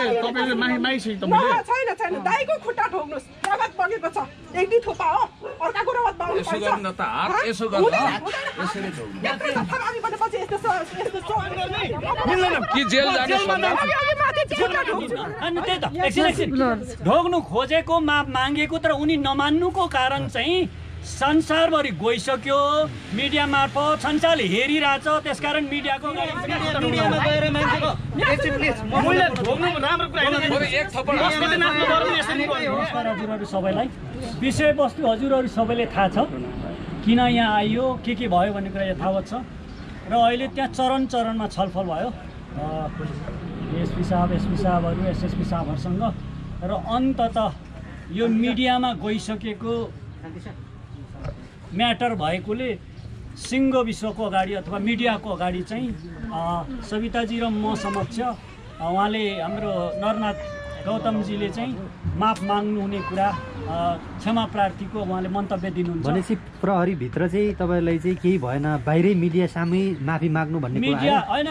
तपाईले माइसै तपाईले छैन दाइको खुट्टा ठोक्नुस् रगत बगेको छ एक दुई थोपा हो अर्काको रगत बग्नु पर्छ यसो गर्न त हात यसो गर्न यसरी ठोक्नु कि जेल जाने अनि त्यही त एकछिन ढोग्नु खोजेको माप मागेको तर उनी नमान्नुको कारण चाहिँ संसारभरि गइसक्यो मिडिया मार्फत संसारले हेरिरहेछ त्यसकारण मिडियाको मिडियामा गएर मान्छेको मैले ढोग्नु राम्रो कुरा हैन एक थप्पड नमस्कार हजुरहरू सबैलाई विषयवस्तु हजुरहरू सबैले थाहा छ किन यहाँ आइयो के भयो भन्ने कुरा यथावत छ र अहिले त्यहाँ चरण चरणमा छलफल भयो एसपी साहबहरू एसएसपी साहबहरूसँग र अन्ततः यो मिडियामा गइसकेको म्याटर भएकोले सिङ्गो विश्वको अगाडि अथवा मिडियाको अगाडि चाहिँ सविताजी र म समक्ष उहाँले हाम्रो नरनाथ गौतमजीले चाहिँ माफ माग्नु हुने कुरा क्षमा प्रार्थीको उहाँले मन्तव्य दिनुहुन्छ भनेपछि प्रहरीभित्र चाहिँ तपाईँलाई चाहिँ केही भएन बाहिरै मिडिया सामु माफी माग्नु भन्ने मिडिया होइन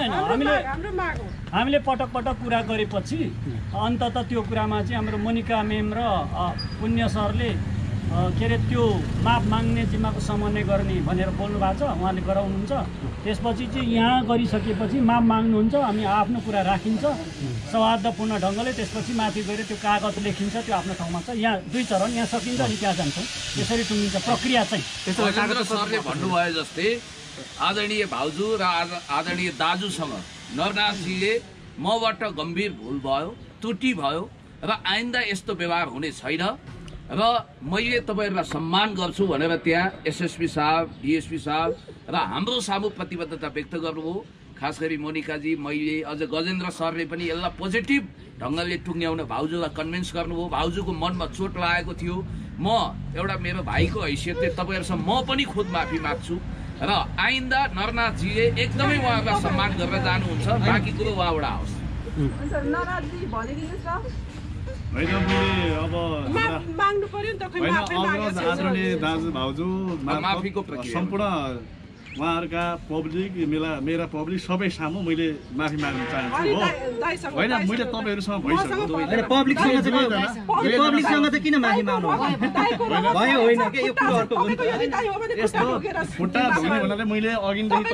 हामीले पटक कुरा गरेपछि अन्ततः त्यो कुरामा चाहिँ हाम्रो मोनिका मेम र पुण्य सरले के अरे त्यो माफ माग्ने जिम्माको समन्वय गर्ने भनेर बोल्नु भएको छ उहाँले गराउनुहुन्छ त्यसपछि चाहिँ यहाँ गरिसकेपछि माफ माग्नुहुन्छ हामी आफ्नो कुरा राखिन्छ सौहार्दपूर्ण ढङ्गले त्यसपछि माथि गएर त्यो कागज लेखिन्छ त्यो आफ्नो ठाउँमा छ यहाँ दुई चरण यहाँ सकिन्छ अनि त्यहाँ जान्छौँ त्यसरी टुङ्गिन्छ प्रक्रिया चाहिँ सरले भन्नुभयो जस्तै आदरणीय भाउजू र आदरणीय दाजुसँग नरनाथजीले मबाट गम्भीर भुल भयो त्रुटि भयो र आइन्दा यस्तो व्यवहार हुने छैन र मैले तपाईहरुलाई सम्मान गर्छु भनेर त्यहाँ एसएसपी साहब डीएसपी साहब र हाम्रो सामु प्रतिबद्धता व्यक्त गर्नुभयो खास गरी मोनिकाजी मैले अझ गजेन्द्र सरले पनि यसलाई पोजिटिभ ढङ्गले टुङ्ग्याउन भाउजूलाई कन्भिन्स गर्नुभयो भाउजूको मनमा चोट लागेको थियो म एउटा मेरो भाइको हैसियतले तपाईहरुसँग म पनि खुद माफी माग्छु र आइन्दा नरनाथजीले एकदमै उहाँलाई सम्मान गरेर जानुहुन्छ बाँकी कुरो उहाँबाट आओस् नरनाथजी भनिदिनुस् न हैन मैले अब माग्नु पर्यो नि त खै माफी मागेछ आदरणीय दाजु भाउजू माफीको प्रक्रिया सम्पूर्ण उहाँहरुका पब्लिक मेरा पब्लिक सबै सामु मैले माफी माग्न चाहन्छु हो हैन मैले तपाईहरुसँग भइसक्यो हैन पब्लिकसँग चाहिँ पब्लिकसँग चाहिँ किन माफी माग्नु भयो होइन के यो कुरोहरुको हो नि यस्तो खुट्टा धुने भन्नाले मैले अघिदेखि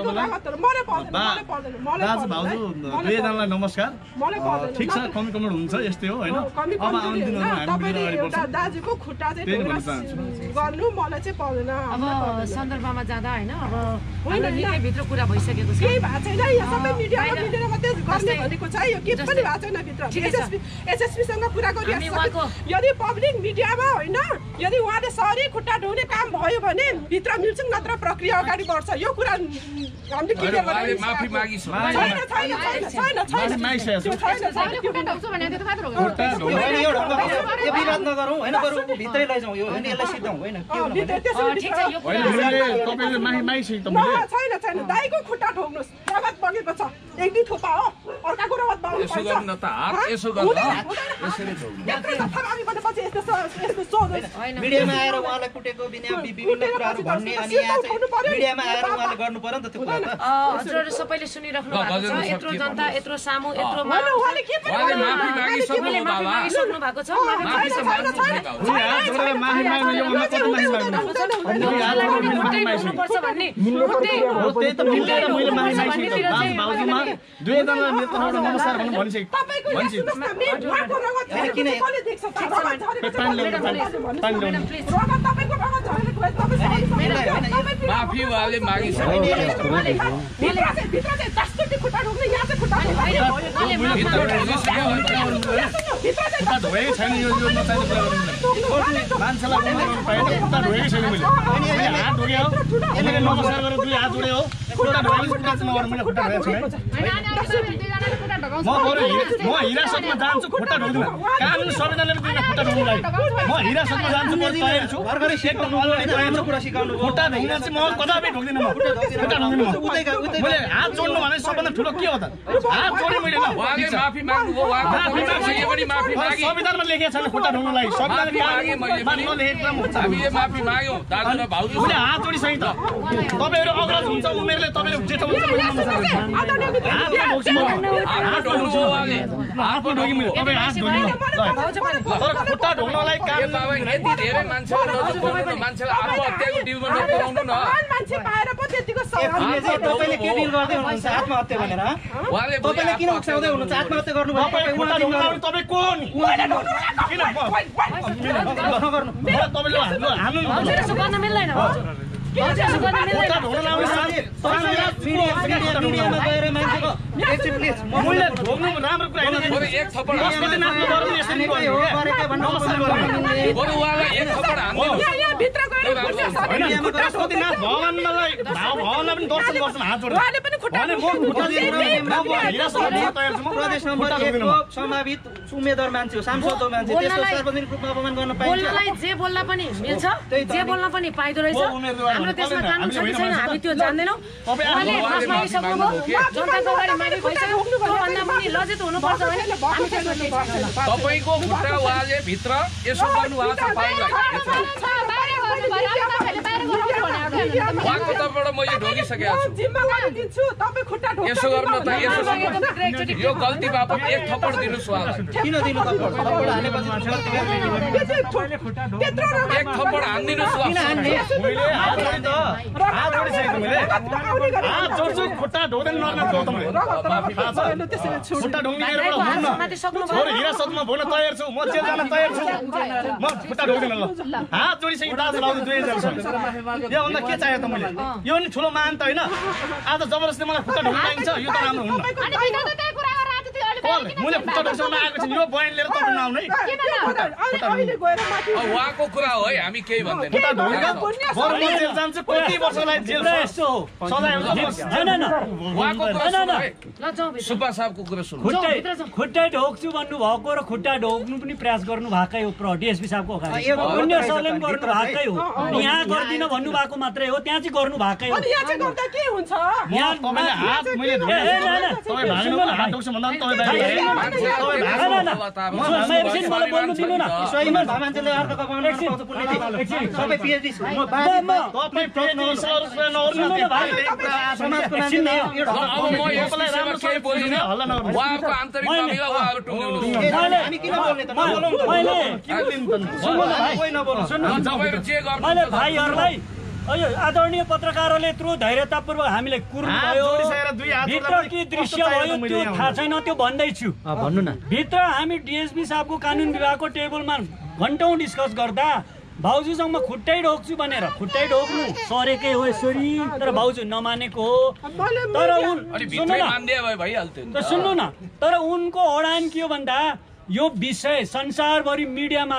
तपाईलाई दाजु भाउजू दुवैजनालाई नमस्कार ठीक छ कमेन्ट हुन्छ यस्तै हो हैन अब आउने दिनहरुमा हामी मिलेर अगाडि बढ्छौं दाजुको खुट्टा चाहिँ गर्नु मलाई चाहिँ पर्दैन अब सन्दर्भमा जाँदा हैन अब हाम्रो निकै भित्र कुरा भइसकेको छ केही भएको छैन यो सबै मिडियामा मात्रै गर्ने भनेको छ यो के पनि भएको छैन भित्र एसएसपी सँग कुरा गरिरहेको यदि पब्लिक मिडियामा होइन यदि उहाँले सरी खुट्टा ढोउने काम भयो भने भित्र मिल्छ नत्र प्रक्रिया अगाडि बढ्छ यो कुरा हामीले क्लियर गर्ने माफी मागिस छैन यो विरोध नगरौँ हैन बरु भित्रै लैजाउँ यो हैन यसलाई सिद्धाउँ हैन के हो भने ठिक छ यो तपाईले माइसै तपाईले छैन दाइको खुट्टा ठोक्नुस् रगत बगेको छ एक दुई थोपा हो अर्काको रगत बग्नु पर्छ यसो गर्न त हात यसो गर्न यसरी ठोक्नु मिडियामा आएर उहाँलाई कुटेको विभिन्न कुराहरु भन्ने अनि यहाँ चाहिँ मिडियामा आएर उहाँले गर्नु पर्यो नि त त्यो कुरा त हजुरहरु सबैले सुनिराख्नु भएको छ यत्रो जनता यत्रो सामु यत्रो उहाँले के उहाँले माफी मागिसक्नु बाबा मागिसक्नु भएको छ माफी त माफी माग्नु यो उहाँको माफी माग्नुपर्छ भन्ने त्यही त मिल्दैन मैले माफी मागिसकेँ दाजु भाउजूमा दुवैजनालाई नेताबाट नमस्कार भन्नु भनिसकेँ माफी उहाँले मागिसक्नु खुट्टा धोएकै छैन यो नचाहिने कुरा गर्नु मान्छेलाई बोल्नु पाएन खुट्टा धोएकै छैन मैले हात धोएँ हो यसले नमस्कार गरेर दुई हात जोडे हो खुट्टा धोएकै कुरा चाहिँ नगर्नु मैले खुट्टा धोएको छैन म हिरासतमा जान्छु खुट्टा धोउँदिन कानुन संविधानले पनि दिन्छ खुट्टा धोउनुलाई म हिरासतमा जान्छु म तयार छु भर्खरै एकदम राम्रो कुरा सिकाउनु खुट्टा धोउन चाहिँ म कदापि ढोक्दिन म खुट्टा ढोक्दिन मैले हात जोड्नु भने सबभन्दा ठुलो के हो त हात जोडे मैले उहाँले माफी माग्नु भयो माफी मागे संविधानमा लेखेको छैन खुट्टा ढोक्नुलाई हामीले माफी माग्यौं दाजु र भाउजूले हात जोडिसके त तपाईहरु अग्रज हुन्छ उमेरले तपाईहरु जेठो हुन्छ गर्नु उहाँले आफ्नो ढोगी मैले तपाईँ हात ढोगी तर खुट्टा ढोग्नलाई काम बाबा यति धेरै मान्छेले नजुकाउनु मान्छेलाई आत्महत्याको डिउमा नपुर्याउनु न मान्छे पाएर पो त्यतिको तपाईँले के डिल गर्दै हुनुहुन्छ आत्महत्या भनेर उहाँले तपाईँले किन उक्साउँदै हुनुहुन्छ आत्महत्या गर्नुभयो तपाईँ खुट्टा ढोग्न तपाईँ को नि किन नगर्नु तपाईँले हाल्नु यसो गर्न मिल्दैन यसो गर्न खुट्टा मिल्दैन ढोग्न लाउने मिडियामा गएर मान्छेको एकछिन प्लिज मैले ढोग्नु राम्रो कुरा होइन बरु एक थप्पड राष्ट्रपति नाच्नु गरौँ यसरी हो गरेको भन्नु बरु उहाँलाई एक थप्पड हान्दिनु यहाँ भित्र गएर होइन राष्ट्रपतिनाथ भगवान्लाई भगवान्लाई पनि दर्शन गर्छन् हात जोडेर उहाँले पनि खुट्टा भने म खुट्टा तयार छु म प्रदेश नम्बर 1 को सम्भावित उम्मेदवार मान्छे हो सांसद हो मान्छे त्यसको सार्वजनिक रूपमा अपमान गर्न पाइन्छ बोल्नलाई जे बोल्न पनि मिल्छ जे बोल्न पनि पाइदो रहेछ हाम्रो देशमा कानुन छ कि छैन हामी त्यो जान्दैनौँ उहाँले माफ मागिसक्नुभयो जनताको अगाडि मागी भइसक्यो त्योभन्दा पनि लजित हुनुपर्छ भने हामी त्यसमा केही छैन तपाईँको खुट्टा उहाँले भित्र यसो गर्नुभएको छ उहाँको तर्फबाट मैले ढोगिसकेको छु जिम्मेवारी दिन्छु तपाईँ खुट्टा ढोक्नु यसो गर्नु त यसो यो गल्ती बापत एक थप्पड दिनुहोस् उहाँलाई किन दिनु थप्पड हानेपछि एक थप्पड हानिदिनुहोस् मैले हात जोडिसकेको मैले हात जोड्छु खुट्टा ढोग्दैन नर्न खुट्टा ढोग्ने छोरी हिरासतमा भोग्न तयार छु म जेल जान तयार छु म खुट्टा ढोग्दैन ल हात जोडिसकेँ दाजु लाउँदै दुवै जान्छ योभन्दा के चाहियो त मैले यो नि ठुलो मान त होइन आज जबरजस्ती मलाई खुट्टा ढोग्न लागिन्छ यो त राम्रो हुन्न मैले खुट्टा ढोग्न आएको छु यो बयान लिएर तपाईँ नआउनु है उहाँको कुरा हो है हामी केही भन्दैन खुट्टा ढोगेर बरु म जेल जान्छु कति वर्षलाई जेल सजाय उहाँको कुरा सुन्नु है सुब्बा साहबको कुरा सुन्नु खुट्टै ढोग्छु भन्नुभएको र खुट्टा ढोग्नु पनि प्रयास गर्नु भएकै हो डिएसपी साहबको अगाडि अन्य सरले पनि गर्नु भएकै हो यहाँ गर्दिन भन्नुभएको मात्रै हो त्यहाँ चाहिँ गर्नु भएकै हो यहाँ चाहिँ गर्दा के हुन्छ यहाँ तपाईँले हात मैले तपाईँ भाग्नु हात ढोग्छु भन्दा पनि मलाई बोल्नु दिनु न सहीमा मान्छेले अर्को कमाउनु सबै पिएचडी उहाँको आन्तरिक मामिला उहाँहरू टुङ्ग्याउनु हामी किन बोल्ने त तपाईँहरू जे गर्नु मैले भाइहरूलाई आदरणीय पत्रकारहरूले यत्रो धैर्यतापूर्वक हामीलाई कुर्नुभयो भित्र के दृश्य भयो त्यो थाहा छैन त्यो भन्दैछु भन्नु न भित्र हामी डिएसपी साहबको कानुन विभागको टेबलमा घन्टौँ डिस्कस गर्दा भाउजूसँग म खुट्टै ढोग्छु भनेर खुट्टै ढोग्नु सरेकै हो यसरी तर भाउजू नमानेको हो तर सुन्नु न तर उनको अडान के हो भन्दा यो विषय संसारभरि मिडियामा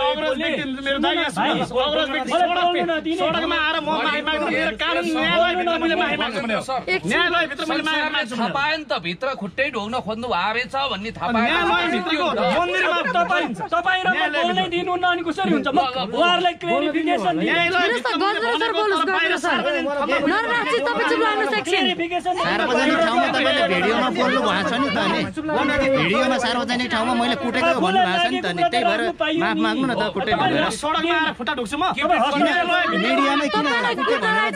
थाहा त भित्र खुट्टै ढोग्न खोज्नु भएको रहेछ भन्ने थाहा तपाईँ र म बोल्नै दिनुहुन्न अनि कसरी हुन्छ उहाँहरूलाई क्लेरिफिकेसन सार्वजनिक ठाउँमा मैले कुटेको भन्नु भएको छ नि त नि त्यही भएर माफ माग्नु न त कुटे भनेर सडकमा आएर खुट्टा ढोग्छु म मिडियामै किन कुटे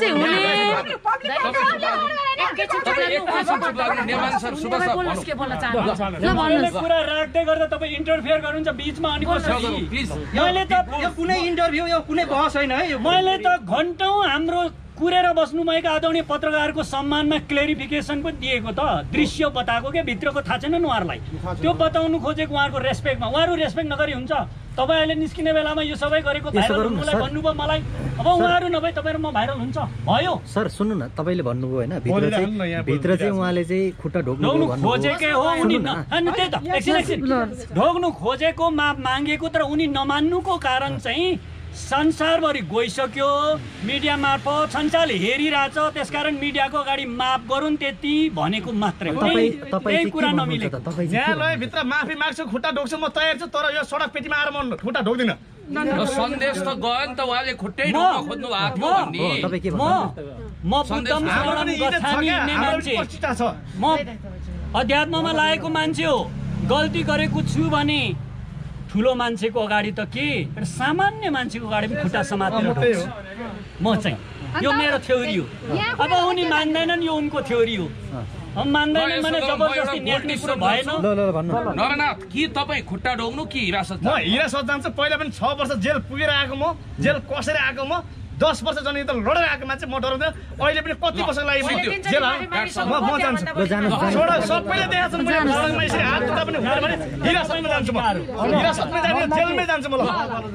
कुरा राख्दै गर्दा तपाईँ इन्टरफियर गर्नुहुन्छ बिचमा अनि मैले त कुनै इन्टरभ्यू यो कुनै बहस होइन है मैले त घन्टौँ हाम्रो कुरेर बस्नुभएका आदरणीय पत्रकारको सम्मानमा क्लेरिफिकेसन पनि दिएको त दृश्य बताएको के भित्रको थाहा छैन नि उहाँहरूलाई त्यो बताउनु खोजेको उहाँहरूको रेस्पेक्टमा उहाँहरू रेस्पेक्ट नगरी हुन्छ तपाईँ अहिले निस्किने बेलामा यो सबै गरेको भाइरल हुनुलाई भन्नुभयो मलाई अब उहाँहरू नभए तपाईँ र म भाइरल हुन्छ भयो सर सुन्नु न तपाईँले भन्नुभयो होइन भित्र चाहिँ उहाँले चाहिँ खुट्टा ढोग्नु खोजेकै हो उनी त्यही त एकछिन ढोग्नु खोजेको माफ मागेको तर उनी नमान्नुको कारण चाहिँ संसारभरि गइसक्यो मिडिया मार्फत संसारले हेरिरहेछ त्यसकारण मिडियाको अगाडि माफ गरून् त्यति भनेको मात्रै हो त्यही कुरा नमिलेको न्यायालयभित्र माफी माग्छु खुट्टा ढोग्छु म तयार छु तर यो सडक पेटीमा आएर म खुट्टा ढोग्दिनँ सन्देश त गयो नि त उहाँले खुट्टै ढोग्न खोज्नु भएको थियो म बुद्धम शरणम गच्छामि हिँड्ने मान्छे म अध्यात्ममा लागेको मान्छे हो गल्ती गरेको छु भने ठुलो मान्छेको अगाडि त के सामान्य मान्छेको अगाडि पनि खुट्टा समातेर म चाहिँ यो मेरो थ्योरी हो अब उनी मान्दैनन् यो उनको थ्योरी हो मान्दैन भने जबरजस्ती न्याट्ने कुरो भएन। नरनाथ कि तपाईँ खुट्टा ढोग्नु कि हिरासत म हिरासत जान्छु। पहिला पनि 6 वर्ष जेल पुगेर आएको म, जेल कसेर आएको म, 10 वर्ष जनयुद्ध लडेर आएको मान्छे म डराउँदैन। अहिले पनि कति वर्षको लागि जेल म जान्छु। सबैले देखाएको छ मैले घरमा यसरी हात जुत्ता पनि हुँदैन भने हिरासतमा जान्छु म। हिरासतमा जाने जेलमै जान्छु म। ल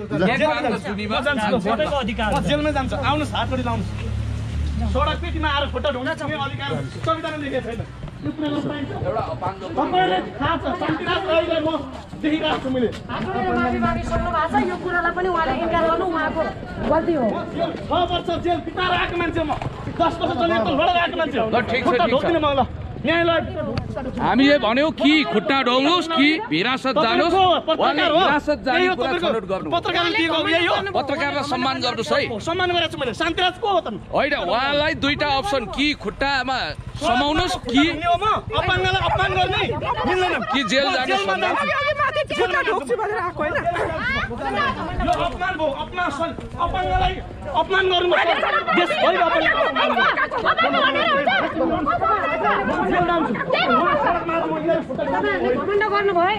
सबैको अधिकार म जेलमै जान्छु। आउनुहोस् हात जोडी लाउनुहोस्। सडक पेटीमा आएर खुट्टा ढोग्ने अधिकार संविधानमा लेखेको छैन। एउटा अपाङ्ग तपाईँले थाहा छ शान्तिनाथ राईलाई म देखिरहेको छु मैले। माफी मागिसक्नु भएको छ। यो कुरालाई पनि उहाँले इन्कार गर्नु उहाँको गल्ती हो। 6 वर्ष जेल बिताएर आएको मान्छे म, 10 वर्ष जनयुद्ध लडेर आएको मान्छे हो। ल ठिक छ, खुट्टा ठिक छ। ढोग्दिनँ म। ल न्यायालय हामीले भन्यौ कि खुट्टा ढोग्नुहोस् कि हिरासत जानुहोस्। उहाँले हिरासत जाने कुरा छनौट गर्नु। पत्रकारले दिएको यही हो। पत्रकारलाई सम्मान गर्नुहोस् है। सम्मान गरेको छु मैले। शान्तिराज को हो त? होइन, उहाँलाई दुईटा अप्सन कि खुट्टामा समाउनुहोस् कि अपाङ्गलाई अपमान गर्ने मिल्दैन कि जेल जानुहोस् भन्दा खुट्टा ढोग्छु भनेर आएको होइन। यो अपमान भयो। अपाङ्गलाई अपमान गर्नु देशभरि घमण्ड गर्नुभयो।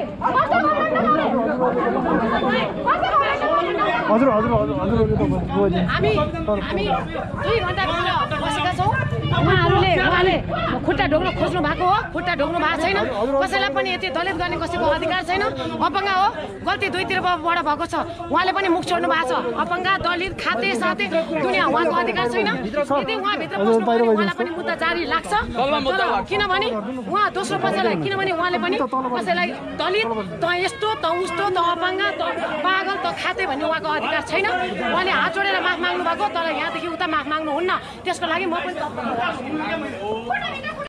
हामी 2 घण्टा बसेका छौँ। उहाँले खुट्टा ढोग्न खोज्नु भएको हो। खुट्टा ढोग्नु भएको छैन। कसैलाई पनि यति दलित गर्ने कसैको अधिकार छैन। अपाङ्ग हो, गल्ती दुईतिरबाट भएको छ। उहाँले पनि मुख छोड्नु भएको छ। अपाङ्ग, दलित, खाते साथे दुनियाँ उहाँको अधिकार छैन। यदि उहाँभित्र पस्नु भने उहाँलाई पनि मुद्दा जारी लाग्छ। किनभने उहाँ दोस्रो पक्षलाई, किनभने उहाँले पनि कसैलाई दलित त यस्तो त उस्तो त अपाङ्ग त पागल त खाते भन्ने उहाँको अधिकार छैन। उहाँले हात जोडेर माफ माग्नु भएको, तर यहाँदेखि उता माफ माग्नुहुन्न। त्यसको लागि म पनि